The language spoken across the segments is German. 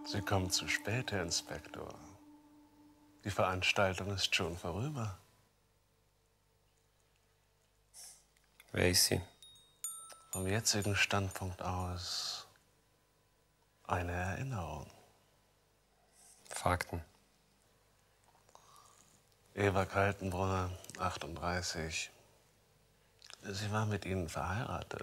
Sie kommen zu spät, Herr Inspektor. Die Veranstaltung ist schon vorüber. Wer ist sie? Vom jetzigen Standpunkt aus eine Erinnerung. Fakten. Eva Kaltenbrunner, 38. Sie war mit Ihnen verheiratet.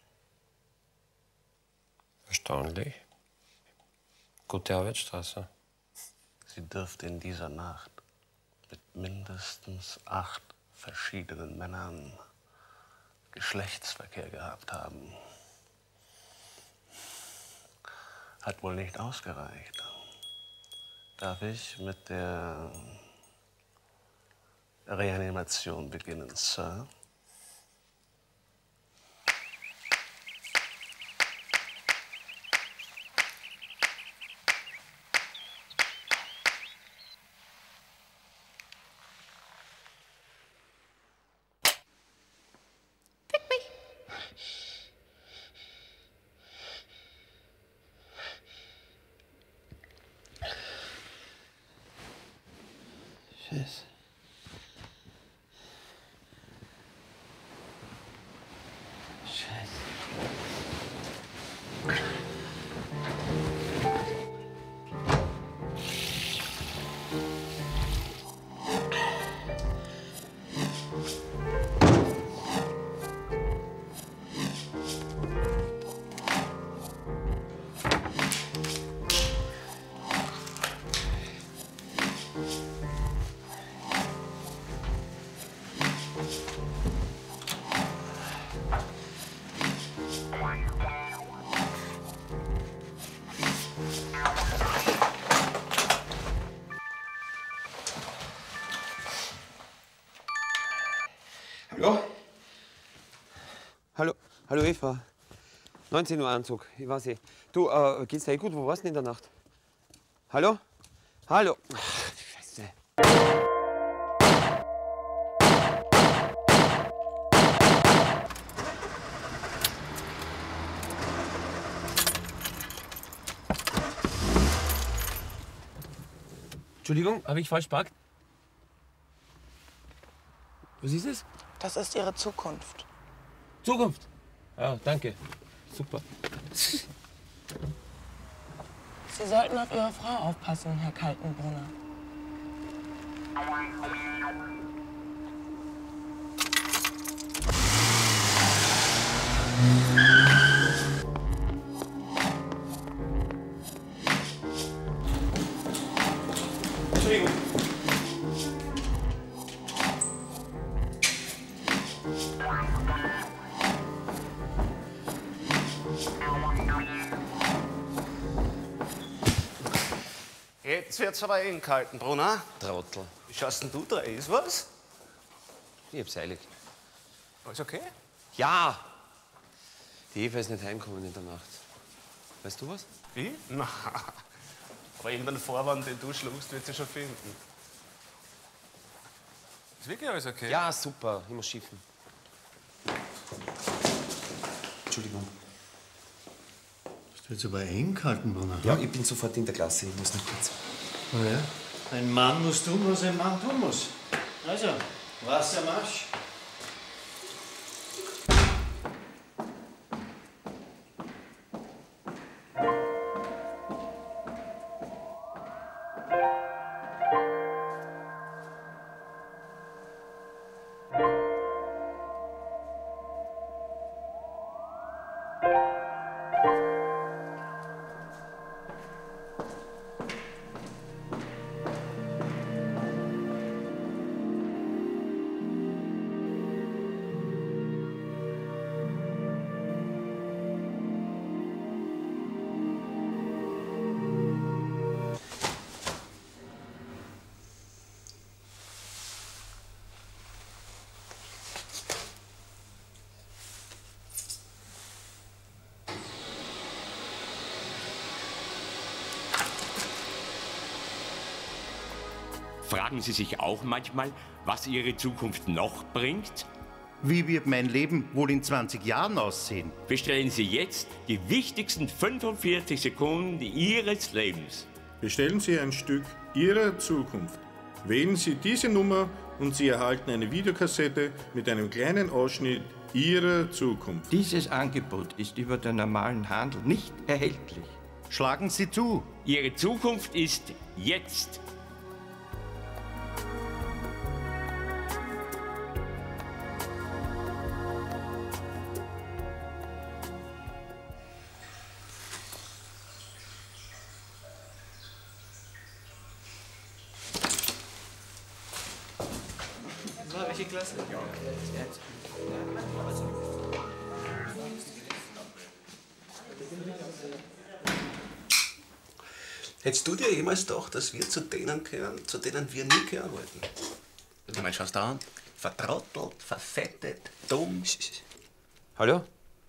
Erstaunlich. Gute Arbeitsstraße. Sie dürfte in dieser Nacht mit mindestens 8 verschiedenen Männern Geschlechtsverkehr gehabt haben. Hat wohl nicht ausgereicht. Darf ich mit der Reanimation beginnen, Sir? Scheiße. Hallo? Hallo Eva. 19 Uhr Anzug, ich weiß eh. Du, geht's dir eh gut? Wo warst du denn in der Nacht? Hallo? Hallo? Ach, Scheiße. Entschuldigung, habe ich falsch geparkt? Was ist es? Das ist Ihre Zukunft. Zukunft. Ja, danke. Super. Sie sollten auf Ihre Frau aufpassen, Herr Kaltenbrunner. Entschuldigung. Jetzt wird's aber eng, Kaltenbrunner. Trottel. Wie schaust denn du da? Ist was? Ich hab's eilig. Alles okay? Ja! Die Eva ist nicht heimgekommen in der Nacht. Weißt du was? Wie? Na, aber irgendeinen Vorwand, den du schlugst, wird sie schon finden. Ist wirklich alles okay? Ja, super. Ich muss schiffen. Entschuldigung. Bist du jetzt aber eng, Kaltenbrunner? Ja, ich bin sofort in der Klasse. Ich muss noch kurz. Oh ja? Ein Mann muss tun, was ein Mann tun muss. Also, Wassermarsch. Fragen Sie sich auch manchmal, was Ihre Zukunft noch bringt? Wie wird mein Leben wohl in 20 Jahren aussehen? Bestellen Sie jetzt die wichtigsten 45 Sekunden Ihres Lebens. Bestellen Sie ein Stück Ihrer Zukunft. Wählen Sie diese Nummer und Sie erhalten eine Videokassette mit einem kleinen Ausschnitt Ihrer Zukunft. Dieses Angebot ist über den normalen Handel nicht erhältlich. Schlagen Sie zu. Ihre Zukunft ist jetzt. Welche Klasse? Hättest du dir jemals gedacht, dass wir zu denen gehören, zu denen wir nie gehören wollten? Ich meine, schaust du an? Vertrottelt, verfettet, dumm. Hallo?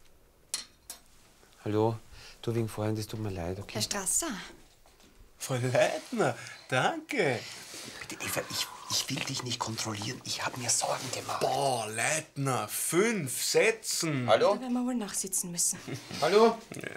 Hallo? Du, wegen vorhin, das tut mir leid, okay? Herr Strasser. Frau Leitner, danke. Bitte, Eva, ich will dich nicht kontrollieren. Ich habe mir Sorgen gemacht. Boah, Leitner, 5 Sätzen. Hallo? Da werden wir wohl nachsitzen müssen. Hallo? Ja.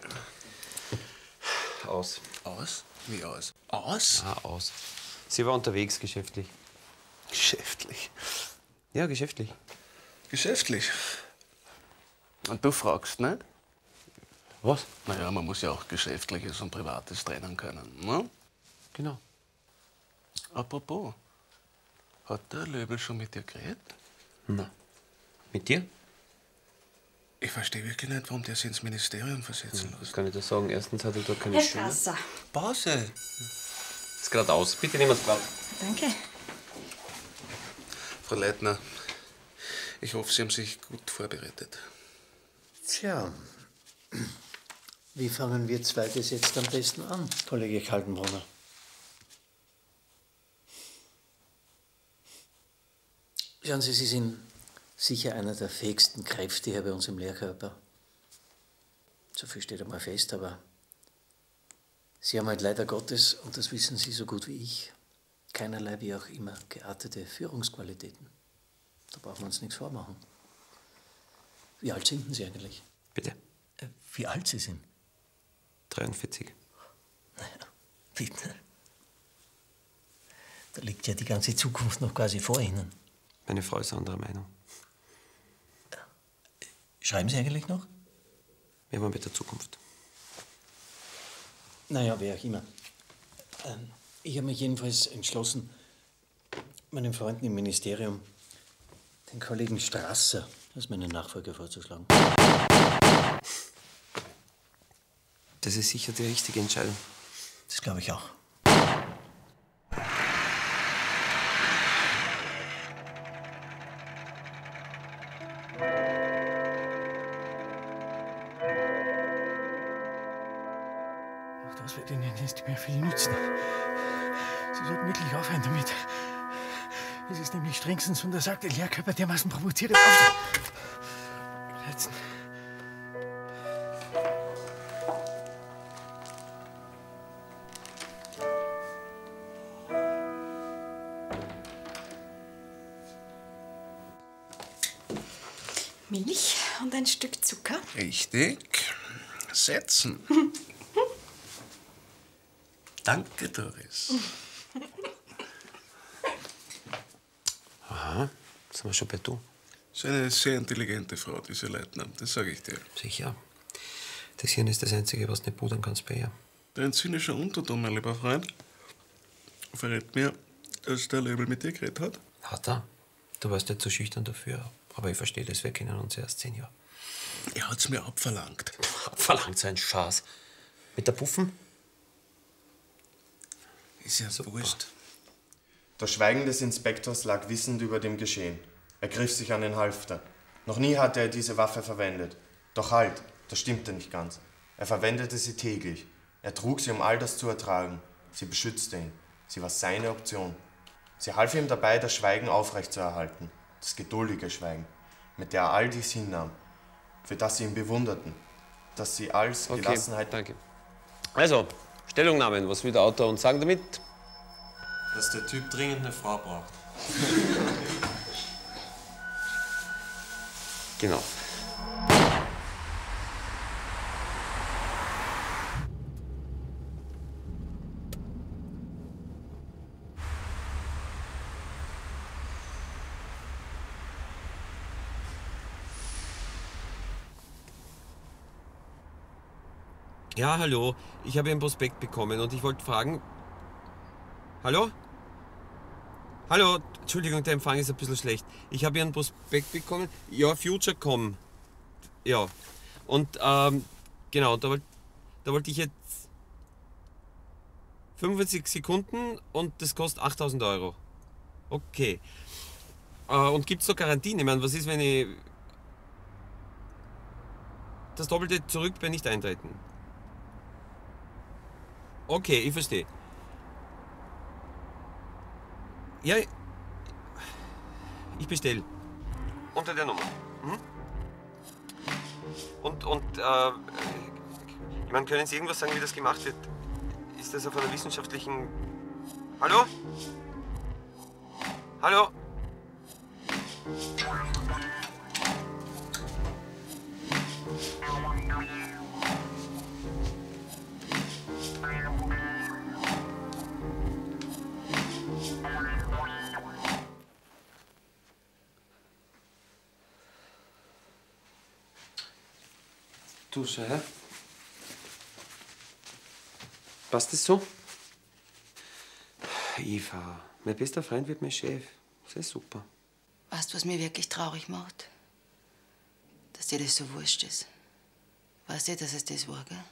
Aus. Aus? Wie aus? Aus? Ah, aus. Sie war unterwegs, geschäftlich. Geschäftlich. Ja, geschäftlich. Geschäftlich. Und du fragst, nicht? Was? Naja, man muss ja auch Geschäftliches und Privates trennen können, ne? Genau. Apropos, hat der Löbel schon mit dir geredet? Na. Mit dir? Ich verstehe wirklich nicht, warum der sich ins Ministerium versetzen lässt. Das kann ich dir sagen. Erstens hat er da keine Herr Stimme. Strasser. Pause. Ist gerade aus. Bitte nehmen Sie Platz. Danke. Frau Leitner, ich hoffe, Sie haben sich gut vorbereitet. Tja, wie fangen wir zwei das jetzt am besten an, Kollege Kaltenbrunner? Schauen Sie, Sie sind sicher einer der fähigsten Kräfte hier bei uns im Lehrkörper. So viel steht einmal fest, aber Sie haben halt leider Gottes, und das wissen Sie so gut wie ich, keinerlei wie auch immer geartete Führungsqualitäten. Da brauchen wir uns nichts vormachen. Wie alt sind denn Sie eigentlich? Bitte. Wie alt Sie sind? 43. Naja, bitte. Da liegt ja die ganze Zukunft noch quasi vor Ihnen. Meine Frau ist anderer Meinung. Schreiben Sie eigentlich noch? Wir wollen mit der Zukunft. Naja, wer auch immer. Ich habe mich jedenfalls entschlossen, meinen Freunden im Ministerium den Kollegen Strasser als meinen Nachfolger vorzuschlagen. Das ist sicher die richtige Entscheidung. Das glaube ich auch. Ach, das wird Ihnen nicht mehr viel nützen. Sie sollten wirklich aufhören damit. Es ist nämlich strengstens untersagt, den Lehrkörper dermaßen provozierend aufzureizen. Milch und ein Stück Zucker. Richtig. Setzen. Danke, Doris. Aha, sind wir schon bei du. Das ist eine sehr intelligente Frau, diese Leitner. Das sage ich dir. Sicher. Das Hirn ist das Einzige, was du nicht pudern kannst bei ihr. Dein zynischer Unterton, mein lieber Freund, verrät mir, dass der Löbel mit dir geredet hat. Hat er? Du warst nicht so schüchtern dafür. Aber ich verstehe das, wir kennen uns erst 10 Jahre. Er hat's mir abverlangt. Abverlangt so ein Schaß. Mit der Puffen? Ist ja wurscht. Das Schweigen des Inspektors lag wissend über dem Geschehen. Er griff sich an den Halfter. Noch nie hatte er diese Waffe verwendet. Doch halt, das stimmte nicht ganz. Er verwendete sie täglich. Er trug sie, um all das zu ertragen. Sie beschützte ihn. Sie war seine Option. Sie half ihm dabei, das Schweigen aufrechtzuerhalten. Das geduldige Schweigen, mit der er all dies hinnahm. Für das sie ihn bewunderten. Dass sie als Gelassenheit... Danke. Also, Stellungnahmen, was will der Autor uns sagen damit? Dass der Typ dringend eine Frau braucht. Genau. Ja, hallo. Ich habe Ihren Prospekt bekommen und ich wollte fragen... Hallo? Hallo? Entschuldigung, der Empfang ist ein bisschen schlecht. Ich habe Ihren Prospekt bekommen. Ja, Future.com. Ja. Und, genau, da wollte ich jetzt 45 Sekunden und das kostet 8.000 Euro. Okay. Und gibt es da Garantien? Ich meine, was ist, wenn ich das Doppelte zurück bei Nicht-Eintreten? Okay, ich verstehe. Ja, ich bestelle. Unter der Nummer. Mhm. Und ich meine, können Sie irgendwas sagen, wie das gemacht wird? Ist das auf einer wissenschaftlichen... Hallo? Hallo? Dusche, hä? Passt das so? Eva, mein bester Freund wird mein Chef. Das ist super. Weißt du, was mir wirklich traurig macht? Dass dir das so wurscht ist. Weißt du, dass es das war, gell?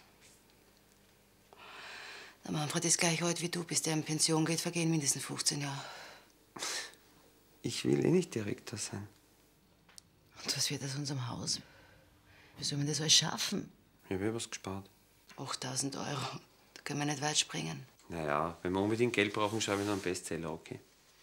Der Manfred ist gleich alt wie du. Bis der in Pension geht, vergehen mindestens 15 Jahre. Ich will eh nicht Direktor sein. Und was wird aus unserem Haus? Wie soll man das alles schaffen? Ich habe was gespart. 8.000 Euro. Da können wir nicht weit springen. Naja, wenn wir unbedingt Geld brauchen, schreibe ich noch einen Bestseller, okay?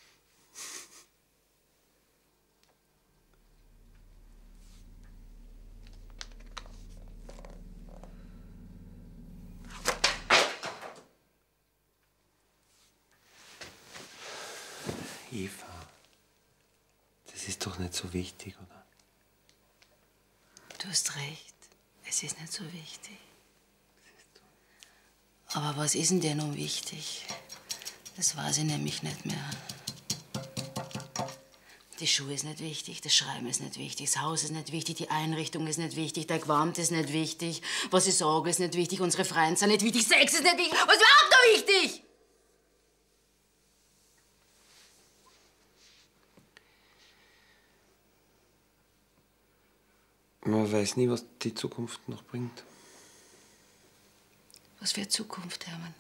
Eva, das ist doch nicht so wichtig, oder? Du hast recht. Es ist nicht so wichtig. Aber was ist denn nun wichtig? Das weiß ich nämlich nicht mehr. Die Schuhe ist nicht wichtig, das Schreiben ist nicht wichtig, das Haus ist nicht wichtig, die Einrichtung ist nicht wichtig, der Gewand ist nicht wichtig, was ich sage ist nicht wichtig, unsere Freunde sind nicht wichtig, Sex ist nicht wichtig. Was ist überhaupt noch wichtig? Man weiß nie, was die Zukunft noch bringt. Was für Zukunft, Hermann?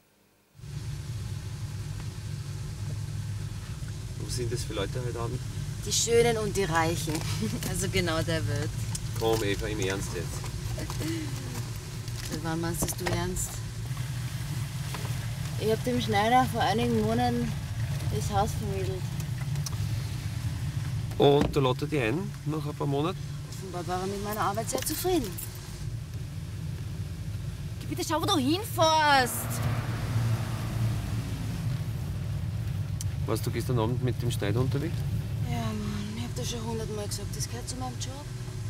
Was sind das für Leute heute Abend? Die Schönen und die Reichen. Also genau der wird. Komm, Eva, im Ernst jetzt. Seit wann meinst du ernst? Ich hab dem Schneider vor einigen Monaten das Haus vermittelt. Und da lädt er die ein, nach ein paar Monaten? Offenbar war er mit meiner Arbeit sehr zufrieden. Bitte schau, wo du hinfährst. Warst du gestern Abend mit dem Schneider unterwegs? Ja, Mann, ich hab dir schon 100-mal gesagt, das gehört zu meinem Job.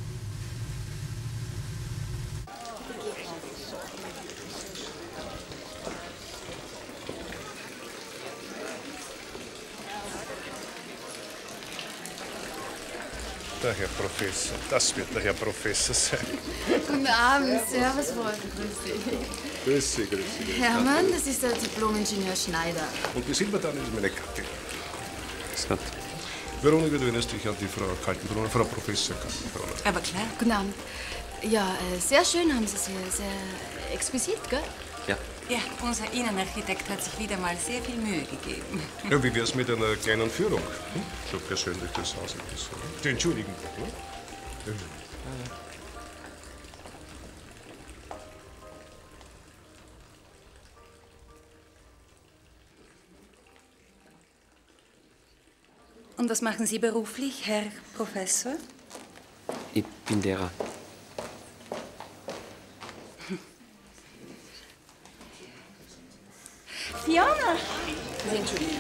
Der Herr Professor, das wird der Herr Professor sein. Guten Abend, servus, Freunde, grüß dich. Grüß Sie, grüß Sie. Hermann, das ist der Diplom-Ingenieur Schneider. Und die Silberdame ist meine Gattin. Grüß Gott. Veronika, du erinnerst dich an die Frau Kaltenbrunner, Frau Professor Kaltenbrunner. Aber klar. Guten Abend. Ja, sehr schön haben Sie es hier, sehr exquisit, gell? Ja. Ja, unser Innenarchitekt hat sich wieder mal sehr viel Mühe gegeben. Ja, wie wär's mit einer kleinen Führung? So persönlich das Haus ein bisschen. Die entschuldigen. Ne? Und was machen Sie beruflich, Herr Professor? Ich bin Lehrer. Fiona! Sie entschuldigen.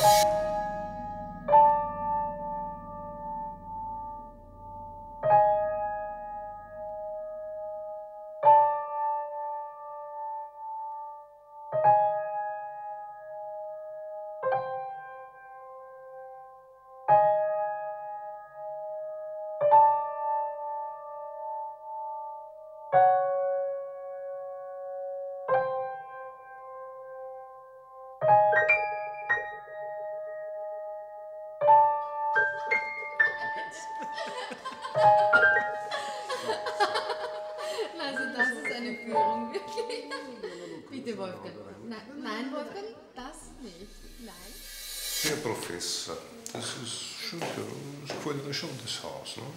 Also das ist eine Führung, wirklich. Bitte, Wolfgang. Nein, Wolfgang, das nicht. Nein. Herr Professor, das ist schon, das gefällt mir schon, das Haus, ne?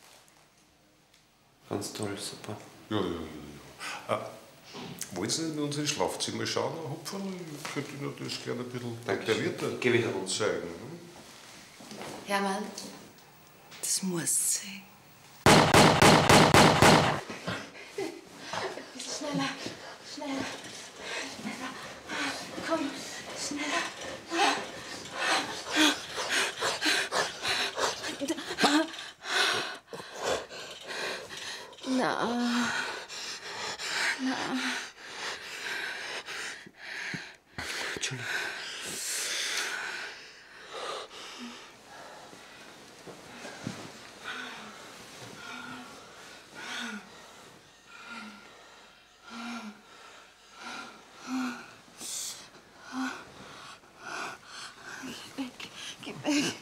Ganz toll, super. Ja. Wollen Sie nicht in unsere Schlafzimmer schauen, Herr Hopfer? Ich könnte Ihnen das gerne ein bisschen detaillierter zeigen. Ne? Hermann, das muss sein. Schneller, schneller, schneller. Komm, schneller. Na. Entschuldigung. Geh weg.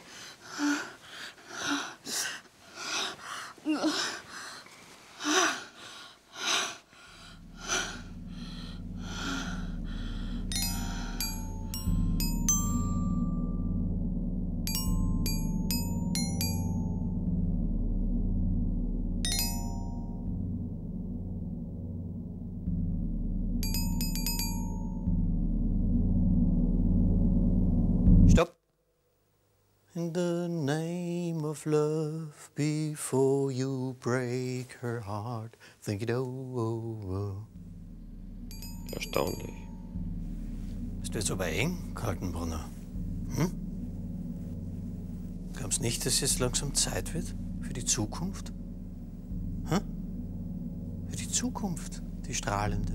Stopp. In the name of love, before you break her heart, think it over. Erstaunlich. Ist jetzt aber eng, Kaltenbrunner. Hm? Glaubst nicht, dass es langsam Zeit wird für die Zukunft? Hm? Für die Zukunft, die strahlende.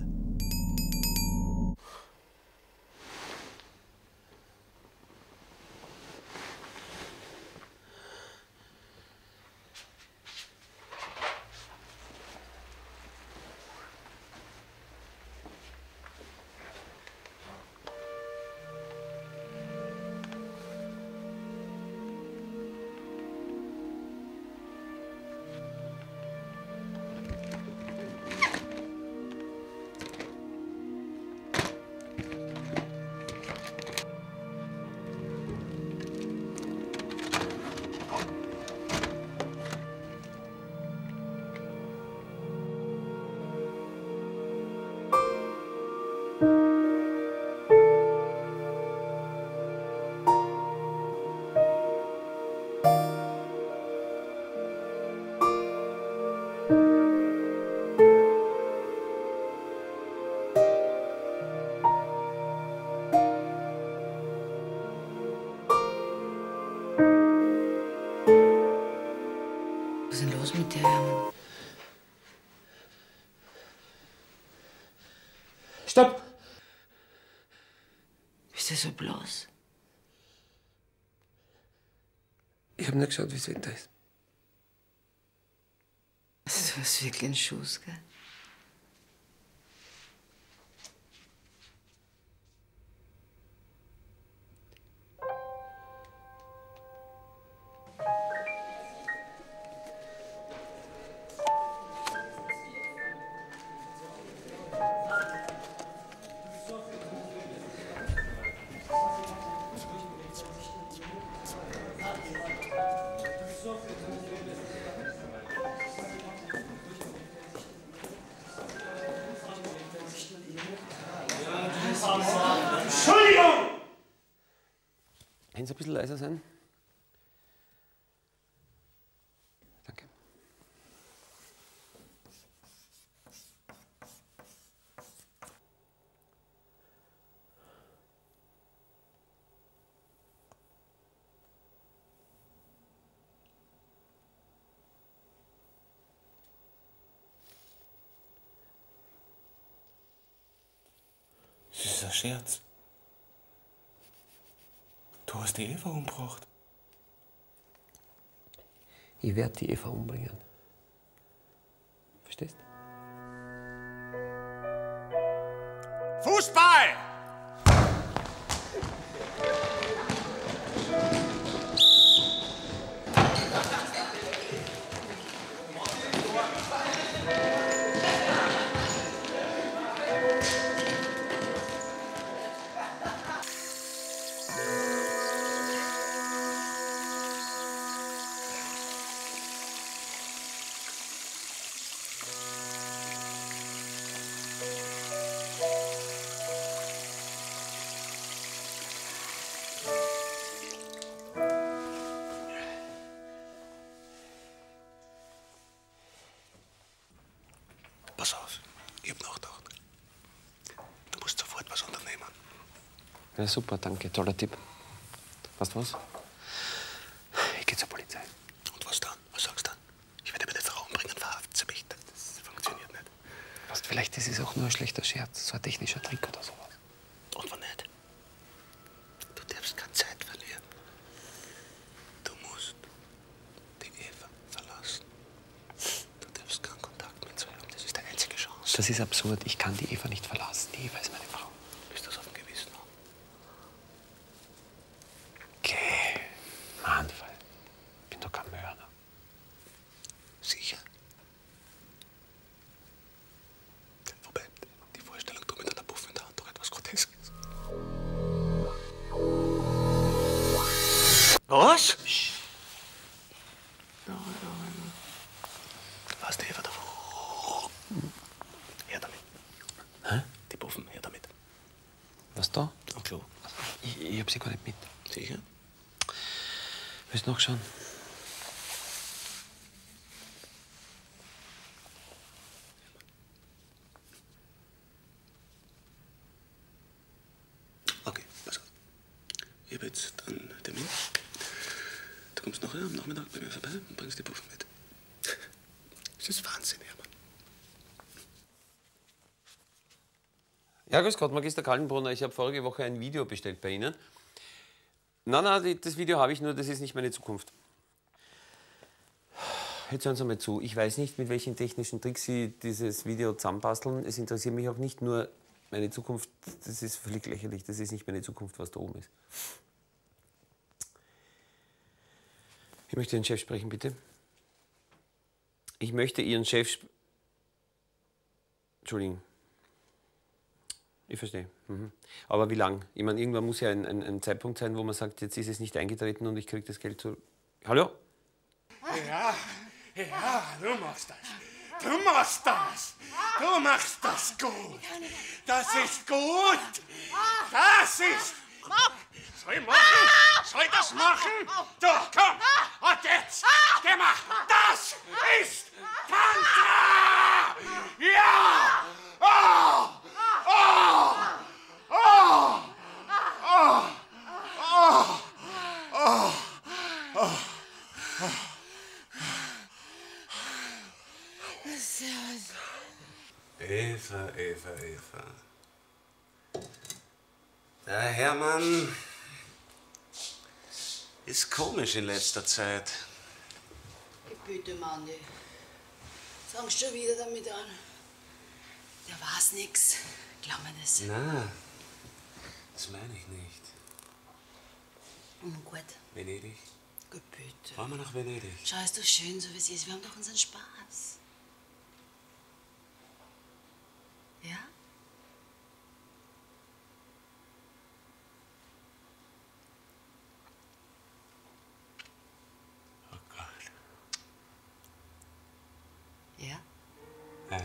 Was ist denn los mit dir, Hermann? Stopp! Bist du so bloß? Ich habe nicht geschaut, wie das Wetter ist. Also, du hast wirklich einen Schuss, gell? Entschuldigung! Können Sie ein bisschen leiser sein? Danke. Das ist ein Scherz. Du hast die Eva umgebracht. Ich werde die Eva umbringen. Verstehst? Fußball! Pass auf, ich hab nachgedacht. Du musst sofort was unternehmen. Ja, super, danke. Toller Tipp. Weißt du was? Ich gehe zur Polizei. Und was dann? Was sagst du dann? Ich werde meine Frau umbringen, verhaften sie mich. Das funktioniert nicht. Weißt, vielleicht ist es auch nur ein schlechter Scherz, so ein technischer Trick oder sowas. Und wenn nicht? Du darfst keine Zeit verlieren. Du musst die Eva verlassen. Du darfst keinen Kontakt mit ihr haben. Das ist die einzige Chance. Das ist absurd. Ich kann die Eva nicht verlassen. Die Eva ist meine Frau. Bist du das auf dem Gewissen? Okay. Anfall. Ich bin doch kein Mörder. Sicher. Wobei, die Vorstellung, du mit einer Puff in der Hand, doch etwas Groteskes. Was? Was, die Eva da? Her damit. Hä? Die Puffen, her damit. Was da? Am Klo. Ich hab sie gar nicht mit. Sicher? Willst du nachschauen? Okay, pass auf. Ich habe jetzt einen Termin. Du kommst nachher am Nachmittag bei mir vorbei und bringst die Puffen mit. Das ist Wahnsinn, Hermann. Ja, grüß Gott, Magister Kaltenbrunner. Ich habe vorige Woche ein Video bestellt bei Ihnen. Nein, das Video habe ich, nur das ist nicht meine Zukunft. Jetzt hören Sie mal zu. Ich weiß nicht, mit welchen technischen Tricks Sie dieses Video zusammenbasteln. Es interessiert mich auch nicht nur meine Zukunft. Das ist völlig lächerlich. Das ist nicht meine Zukunft, was da oben ist. Ich möchte den Chef sprechen, bitte. Ich möchte Ihren Chef... Entschuldigen. Ich verstehe. Aber wie lang? Ich meine, irgendwann muss ja ein Zeitpunkt sein, wo man sagt, jetzt ist es nicht eingetreten und ich kriege das Geld zurück. Hallo? Ja, du machst das. Du machst das. Du machst das gut. Das ist gut. Das ist... Soll ich machen? Soll ich das machen? Du, komm. Und jetzt. Gemacht. Das ist Tantra. Ja. Oh. Oh. Oh. Oh. Oh. Oh. Oh. Eva. Der Hermann ist komisch in letzter Zeit. Bitte, Manni. Fangst schon wieder damit an. Der weiß nix. Glaub mir das. Na, das meine ich nicht. Gut. Venedig? Gut, bitte. Fahren wir nach Venedig? Schau, ist doch schön, so wie es ist. Wir haben doch unseren Spaß. Ja? Oh Gott. Ja? Ja.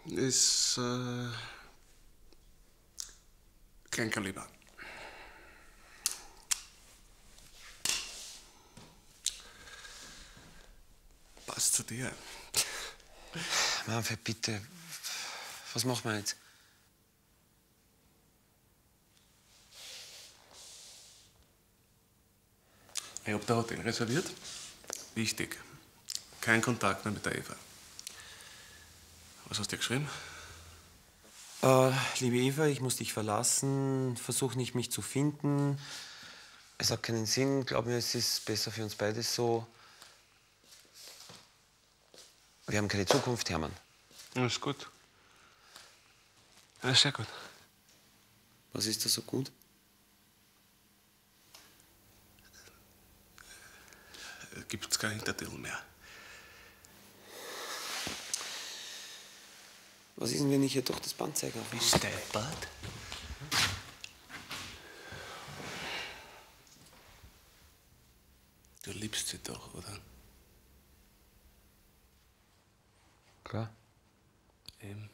Ist Kleinkaliber. Passt zu dir. Manfred, bitte. Was machen wir jetzt? Ich hab das Hotel reserviert. Wichtig. Kein Kontakt mehr mit der Eva. Was hast du geschrieben? Liebe Eva, ich muss dich verlassen. Versuch nicht, mich zu finden. Es hat keinen Sinn. Glaub mir, es ist besser für uns beide so. Wir haben keine Zukunft, Hermann. Alles gut. Alles sehr gut. Was ist da so gut? Gibt's kein Hintertitel mehr. Was ist denn, wenn ich hier doch das Bandzeiger habe? Bist deppert? Du liebst sie doch, oder? Klar. Eben.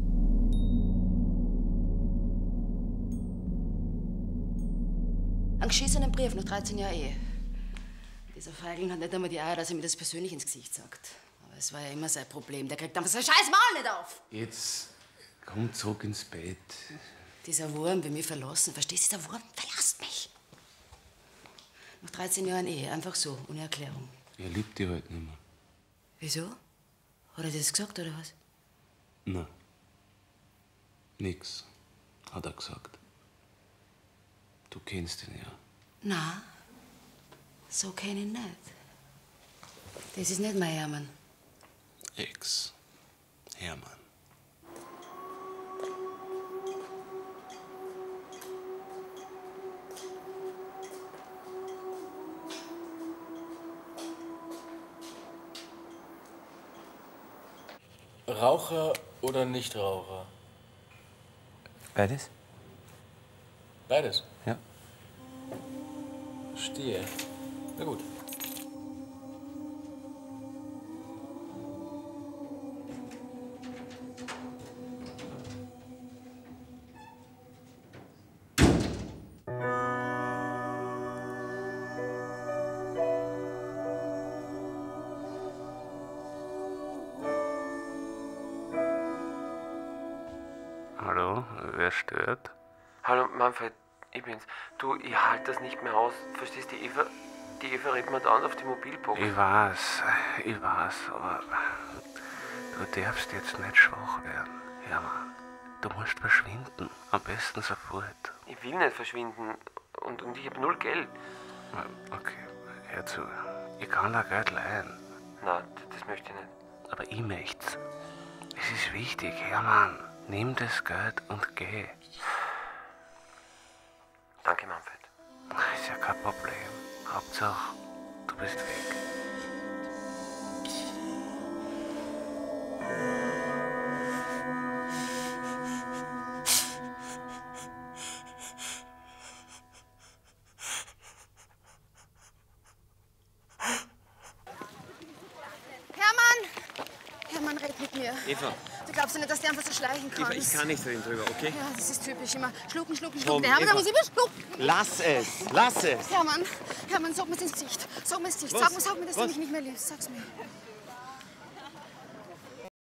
Einen geschissenen Brief nach 13 Jahren Ehe. Dieser Feigling hat nicht einmal die Eier, dass er mir das persönlich ins Gesicht sagt. Aber es war ja immer sein Problem. Der kriegt einfach sein scheiß Maul nicht auf. Jetzt komm zurück ins Bett. Dieser Wurm will mich verlassen. Verstehst du, dieser Wurm verlässt mich. Nach 13 Jahren Ehe, einfach so, ohne Erklärung. Er liebt dich halt nicht mehr. Wieso? Hat er dir das gesagt, oder was? Nein. Nix, hat er gesagt. Du kennst ihn ja. Na, so kenn ich ihn nicht. Das ist nicht mein Hermann. Ex-Hermann. Raucher oder Nichtraucher? Beides? Beides? Ja. Verstehe. Na gut. Hallo, wer stört? Hallo, Manfred, ich bin's. Du, ich halte das nicht mehr aus. Verstehst du, die Eva redet mir dauernd auf die Mobilbox. Ich weiß, aber du darfst jetzt nicht schwach werden. Hermann, du musst verschwinden. Am besten sofort. Ich will nicht verschwinden und ich habe 0 Geld. Okay, hör zu. Ich kann dir Geld leihen. Nein, das möchte ich nicht. Aber ich möcht's. Es ist wichtig, Hermann. Nimm das Geld und geh. Danke, Manfred. Ist ja kein Problem. Hauptsache, du bist weg. Hermann, red mit mir. Eva. Du glaubst ja nicht, dass du einfach so schleichen kannst. Eva, ich kann nicht reden drüber, okay? Ja, das ist typisch. Immer schlucken, schlucken, Komm, schlucken. Der Hermann, da Eva. muss immer schlucken. Lass es, lass es. Hermann, sag mir's ins Gesicht. Sag mir's ins Gesicht. Was? Sag mir, dass du Was? mich nicht mehr liebst. Sag's mir.